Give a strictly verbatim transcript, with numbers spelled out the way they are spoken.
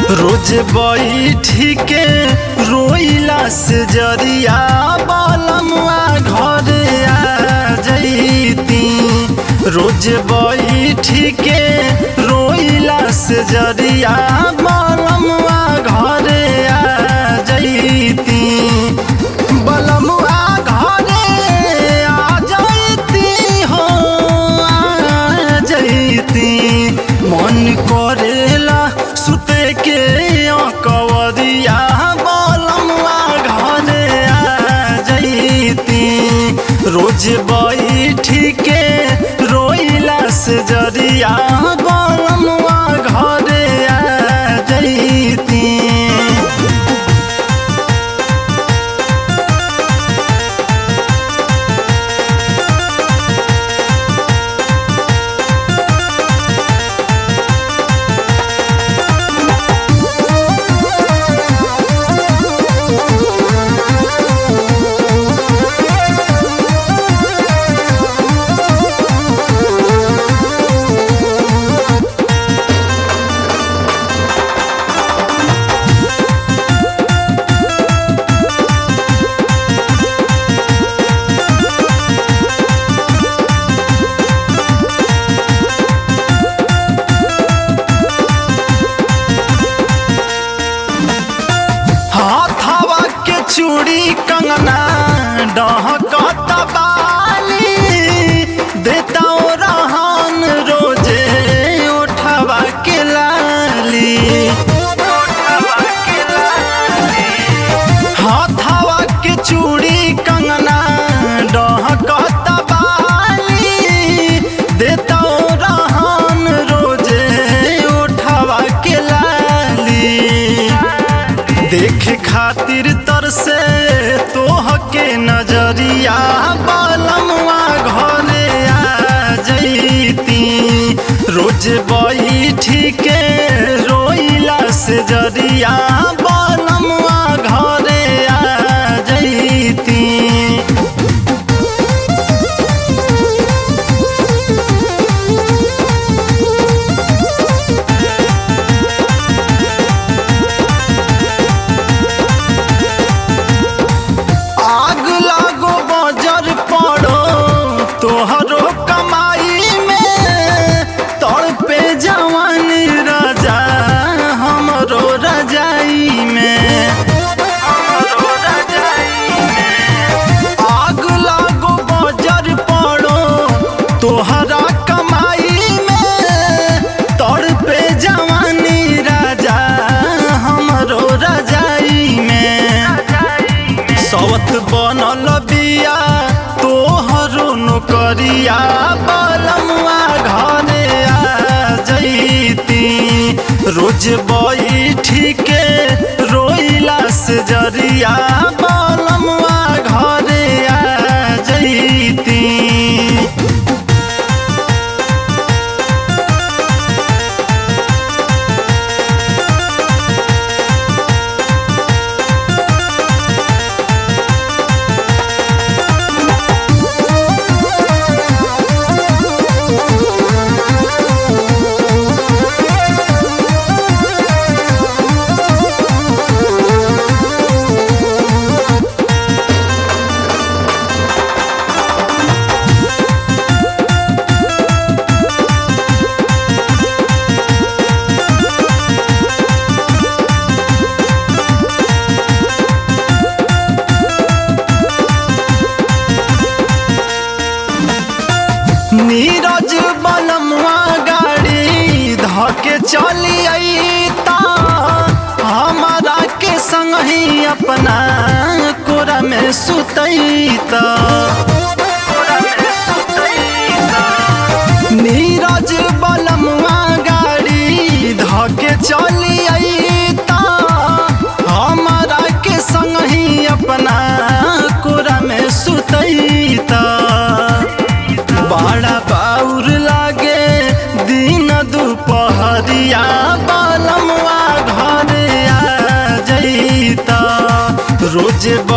रोज बैठी के रोइला से जरिया बलमुआ घरे आ जैती। रोज बैठी के रोइला से जरिया बलमुआ घरे आ जैती। बलमुआ घरे आ जैती हो आ जैती। मन करेला सुते के कवरिया बलमुआ घरे आ जैती। रोज बैठी के रोइला से जरिया बलमुआ घरे आ जैती। चूड़ी कंगना डहकत बाली देता रहन रोजे उठवा के लाली। हाथवा के चूड़ी कंगना डहकत बाली देता रहन रोजे उठवा के लाली। देखे खातिर से तोह के नजरिया बलमुआ घरे आ जैती। रोज बैठी के रोइला से जरिया बलमुआ घरे आ जैती। तोहरो कमाई में तड़पे जवानी राजा हमरो रजाई में। आग लागो बजर पड़ो तोहरा कमाई में तड़पे जवानी राजा हमरो रजाई में। सवत बनल बिया तोहरो नौकरिया बलमुआ घरे आ जैती। रोज बैठी के रोइला से जरिया बलमुआ घरे आ जैती। नीरज बलमुआ गाड़ी धके चली अइता। हमारा के संग ही अपना कोरा में सुतैता। नीरज बलमुआ गाड़ी धके चली अइता। हमारा के संग ही अपना कोरा में सुतैता। बड़ा बाउर लागे दिन दुपहरिया बलमुआ घरे आ जैता। रोज